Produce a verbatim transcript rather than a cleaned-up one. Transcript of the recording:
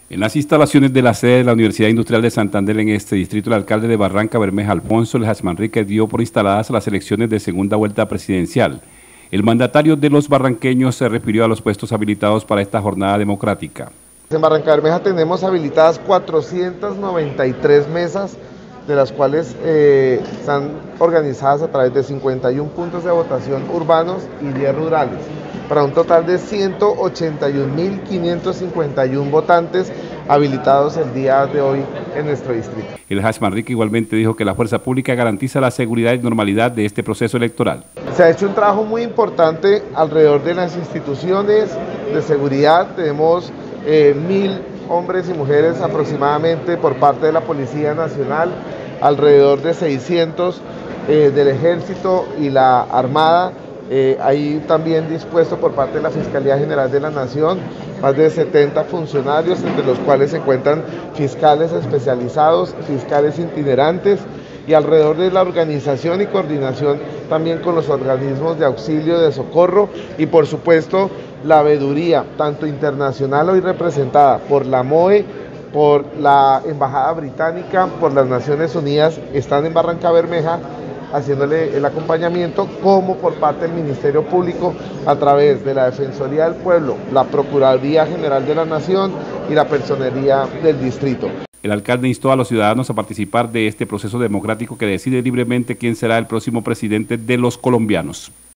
En las instalaciones de la sede de la Universidad Industrial de Santander en este distrito, el alcalde de Barranca Bermeja, Alfonso Lejas Manrique, dio por instaladas las elecciones de segunda vuelta presidencial. El mandatario de los barranqueños se refirió a los puestos habilitados para esta jornada democrática. En Barranca Bermeja tenemos habilitadas cuatrocientas noventa y tres mesas, de las cuales eh, están organizadas a través de cincuenta y un puntos de votación urbanos y diez rurales, para un total de ciento ochenta y un mil quinientos cincuenta y un votantes habilitados el día de hoy en nuestro distrito. El Lejas Manrique igualmente dijo que la fuerza pública garantiza la seguridad y normalidad de este proceso electoral. Se ha hecho un trabajo muy importante alrededor de las instituciones de seguridad. Tenemos eh, mil hombres y mujeres aproximadamente por parte de la Policía Nacional, alrededor de seiscientos eh, del Ejército y la Armada. Eh, ahí también dispuesto por parte de la Fiscalía General de la Nación, más de setenta funcionarios, entre los cuales se encuentran fiscales especializados, fiscales itinerantes, y alrededor de la organización y coordinación también con los organismos de auxilio, de socorro, y por supuesto la veeduría, tanto internacional hoy representada por la M O E, por la Embajada Británica, por las Naciones Unidas, están en Barranca Bermeja haciéndole el acompañamiento, como por parte del Ministerio Público a través de la Defensoría del Pueblo, la Procuraduría General de la Nación y la Personería del Distrito. El alcalde instó a los ciudadanos a participar de este proceso democrático que decide libremente quién será el próximo presidente de los colombianos.